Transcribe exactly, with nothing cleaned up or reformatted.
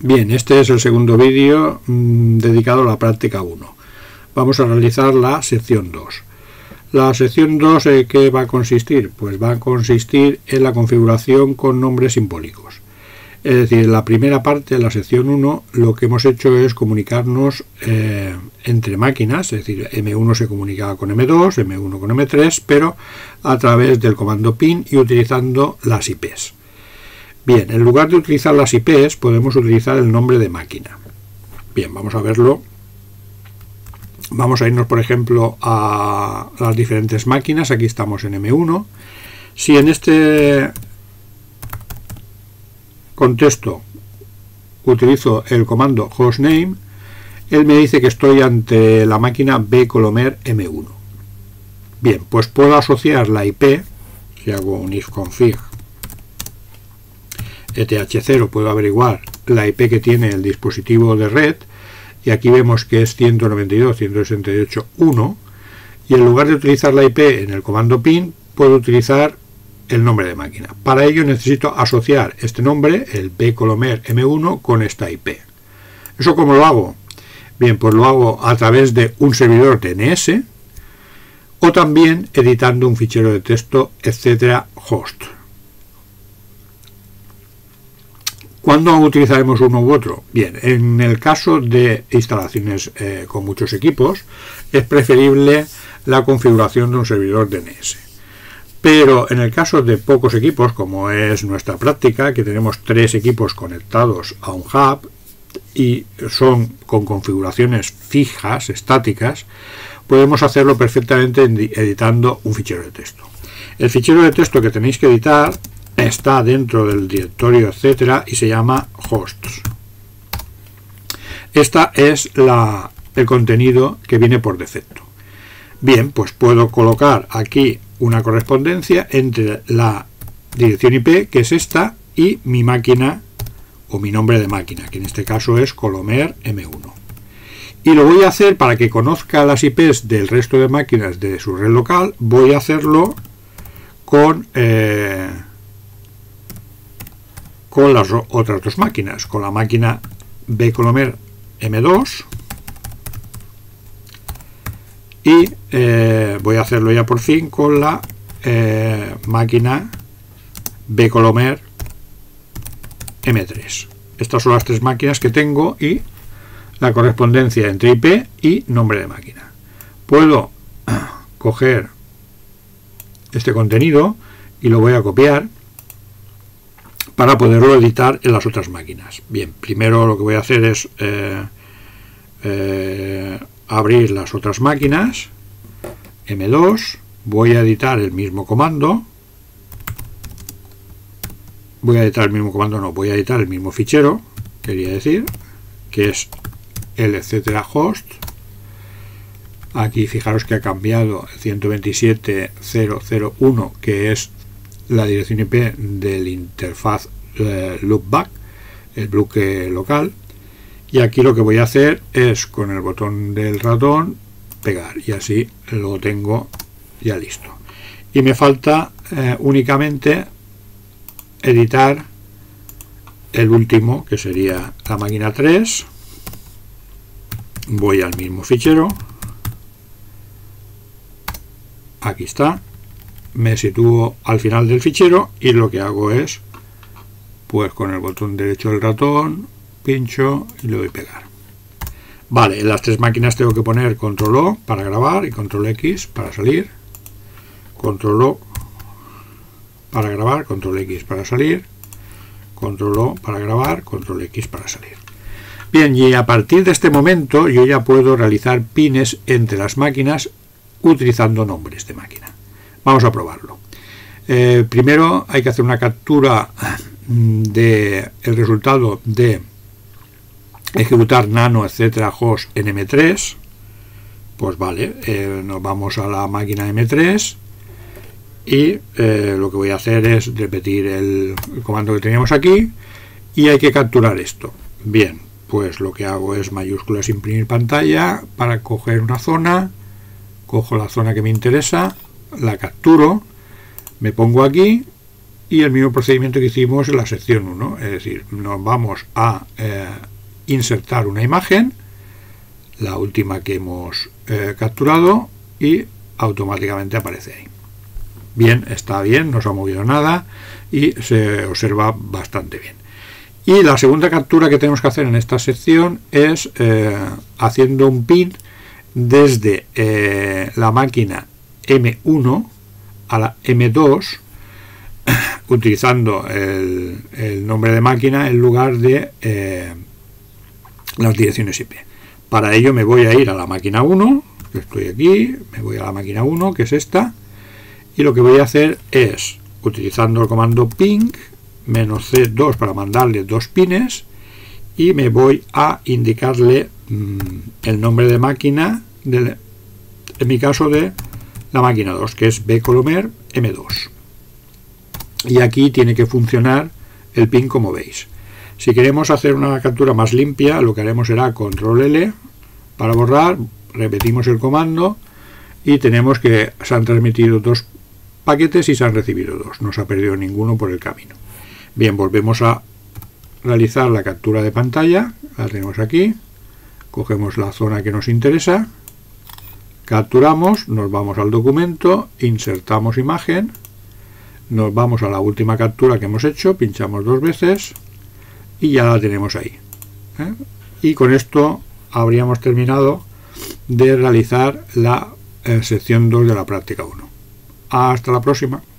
Bien, este es el segundo vídeo mmm, dedicado a la práctica uno. Vamos a realizar la sección dos. La sección dos, ¿eh, ¿qué va a consistir? Pues va a consistir en la configuración con nombres simbólicos. Es decir, en la primera parte de la sección uno lo que hemos hecho es comunicarnos eh, entre máquinas, es decir, eme uno se comunicaba con eme dos, eme uno con eme tres, pero a través del comando pin y utilizando las I Pes. Bien, en lugar de utilizar las I Pes podemos utilizar el nombre de máquina. Bien, vamos a verlo. Vamos a irnos, por ejemplo, a las diferentes máquinas. Aquí estamos en eme uno. Si en este contexto utilizo el comando hostname, él me dice que estoy ante la máquina bcolomer eme uno. Bien, pues puedo asociar la I P. Si hago un ifconfig E T H cero, puedo averiguar la I P que tiene el dispositivo de red, y aquí vemos que es ciento noventa y dos punto ciento sesenta y ocho punto uno, y en lugar de utilizar la I P en el comando pin, puedo utilizar el nombre de máquina. Para ello necesito asociar este nombre, el bcolomer eme uno, con esta I P. ¿Eso cómo lo hago? Bien, pues lo hago a través de un servidor de ene ese, o también editando un fichero de texto, etcétera, host. ¿Cuándo utilizaremos uno u otro? Bien, en el caso de instalaciones eh, con muchos equipos, es preferible la configuración de un servidor de ene ese. Pero en el caso de pocos equipos, como es nuestra práctica, que tenemos tres equipos conectados a un hub y son con configuraciones fijas, estáticas, podemos hacerlo perfectamente editando un fichero de texto. El fichero de texto que tenéis que editar está dentro del directorio etcétera y se llama hosts. Esta es la, el contenido que viene por defecto. Bien, pues puedo colocar aquí una correspondencia entre la dirección I P, que es esta, y mi máquina o mi nombre de máquina, que en este caso es colomer eme uno. Y lo voy a hacer para que conozca las I Pes del resto de máquinas de su red local. Voy a hacerlo con eh, con las otras dos máquinas, con la máquina bcolomer eme dos, y eh, voy a hacerlo ya por fin con la eh, máquina bcolomer eme tres. Estas son las tres máquinas que tengo y la correspondencia entre I P y nombre de máquina. Puedo coger este contenido y lo voy a copiar para poderlo editar en las otras máquinas. Bien, primero lo que voy a hacer es eh, eh, abrir las otras máquinas, eme dos, voy a editar el mismo comando, voy a editar el mismo comando, no, voy a editar el mismo fichero, quería decir, que es el etcétera host. Aquí fijaros que ha cambiado el ciento veintisiete punto cero cero uno, que es la dirección I P del interfaz eh, loopback, el bloque local, y aquí lo que voy a hacer es con el botón del ratón pegar, y así lo tengo ya listo. Y me falta eh, únicamente editar el último, que sería la máquina tres. Voy al mismo fichero, aquí está, me sitúo al final del fichero y lo que hago es, pues con el botón derecho del ratón, pincho y le doy pegar. Vale, en las tres máquinas tengo que poner control O para grabar y control X para salir, control O para grabar, control X para salir, control O para grabar, control X para salir. Bien, y a partir de este momento yo ya puedo realizar pines entre las máquinas utilizando nombres de máquina. Vamos a probarlo. Eh, primero hay que hacer una captura del resultado de ejecutar nano etcétera host en eme tres. Pues vale, eh, nos vamos a la máquina eme tres y eh, lo que voy a hacer es repetir el, el comando que teníamos aquí y hay que capturar esto. Bien, pues lo que hago es mayúsculas imprimir pantalla para coger una zona, cojo la zona que me interesa, la capturo, me pongo aquí y el mismo procedimiento que hicimos en la sección uno, es decir, nos vamos a eh, insertar una imagen, la última que hemos eh, capturado, y automáticamente aparece ahí. Bien, está bien, no se ha movido nada y se observa bastante bien. Y la segunda captura que tenemos que hacer en esta sección es eh, haciendo un pin desde eh, la máquina eme uno a la eme dos, utilizando el, el nombre de máquina en lugar de eh, las direcciones I P. Para ello me voy a ir a la máquina uno, que estoy aquí, me voy a la máquina uno, que es esta, y lo que voy a hacer es, utilizando el comando ping, menos ce dos para mandarle dos pines, y me voy a indicarle mmm, el nombre de máquina, de, en mi caso de la máquina dos, que es bcolomer eme dos. Y aquí tiene que funcionar el pin como veis. Si queremos hacer una captura más limpia, lo que haremos será control ele para borrar, repetimos el comando y tenemos que se han transmitido dos paquetes y se han recibido dos, no se ha perdido ninguno por el camino. Bien, volvemos a realizar la captura de pantalla, la tenemos aquí, cogemos la zona que nos interesa, capturamos, nos vamos al documento, insertamos imagen, nos vamos a la última captura que hemos hecho, pinchamos dos veces y ya la tenemos ahí, ¿eh? Y con esto habríamos terminado de realizar la eh, sección dos de la práctica uno. Hasta la próxima.